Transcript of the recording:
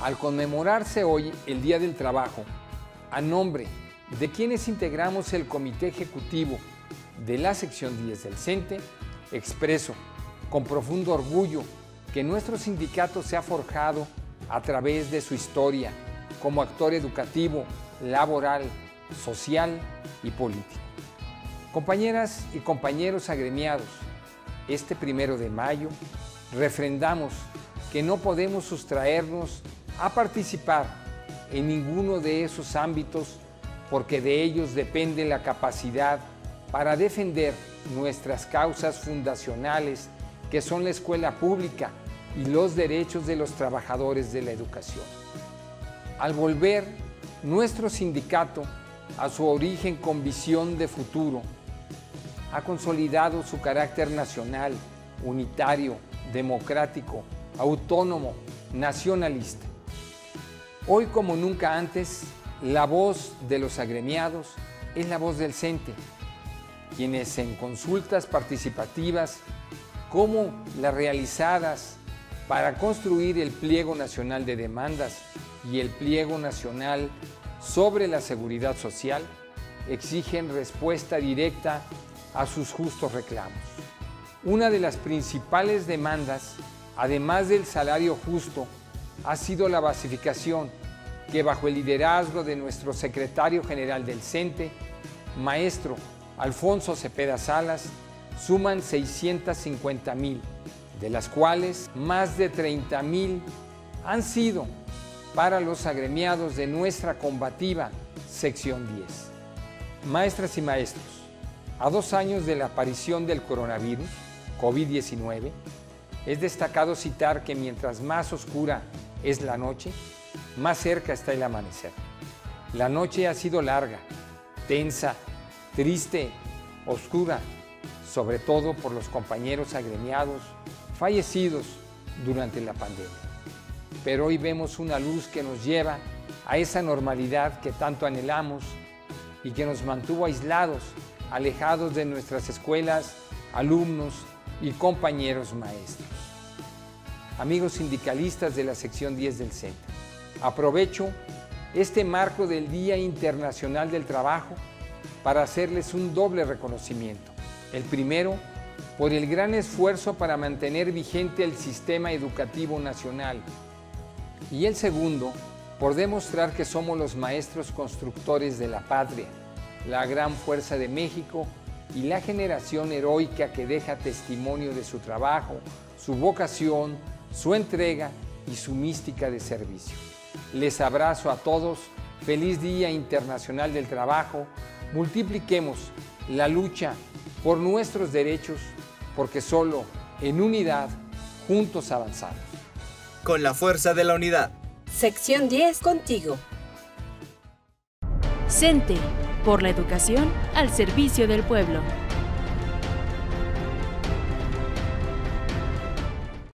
Al conmemorarse hoy el Día del Trabajo, a nombre de quienes integramos el Comité Ejecutivo de la Sección 10 del CENTE, expreso con profundo orgullo que nuestro sindicato se ha forjado a través de su historia como actor educativo, laboral, social y político. Compañeras y compañeros agremiados, este 1 de mayo refrendamos que no podemos sustraernos a participar en ninguno de esos ámbitos porque de ellos depende la capacidad para defender nuestras causas fundacionales, que son la escuela pública y los derechos de los trabajadores de la educación. Al volver nuestro sindicato a su origen con visión de futuro, ha consolidado su carácter nacional, unitario, democrático, autónomo, nacionalista. Hoy como nunca antes, la voz de los agremiados es la voz del CENTE, quienes en consultas participativas como las realizadas para construir el Pliego Nacional de Demandas y el Pliego Nacional sobre la Seguridad Social, exigen respuesta directa a sus justos reclamos. Una de las principales demandas, además del salario justo, ha sido la basificación que bajo el liderazgo de nuestro secretario general del CENTE, maestro Alfonso Cepeda Salas, suman 650,000, de las cuales más de 30,000 han sido para los agremiados de nuestra combativa sección 10. Maestras y maestros, a 2 años de la aparición del coronavirus, COVID-19, es destacado citar que mientras más oscura es la noche, más cerca está el amanecer. La noche ha sido larga, tensa, triste, oscura, sobre todo por los compañeros agremiados fallecidos durante la pandemia. Pero hoy vemos una luz que nos lleva a esa normalidad que tanto anhelamos y que nos mantuvo aislados, alejados de nuestras escuelas, alumnos y compañeros maestros. Amigos sindicalistas de la sección 10 del CENTE, aprovecho este marco del Día Internacional del Trabajo para hacerles un doble reconocimiento. El primero, por el gran esfuerzo para mantener vigente el sistema educativo nacional. Y el segundo, por demostrar que somos los maestros constructores de la patria, la gran fuerza de México y la generación heroica que deja testimonio de su trabajo, su vocación, su entrega y su mística de servicio. Les abrazo a todos, feliz Día Internacional del Trabajo, multipliquemos la lucha por nuestros derechos, porque solo en unidad, juntos avanzamos. Con la fuerza de la unidad. Sección 10 contigo. CENTE, por la educación al servicio del pueblo.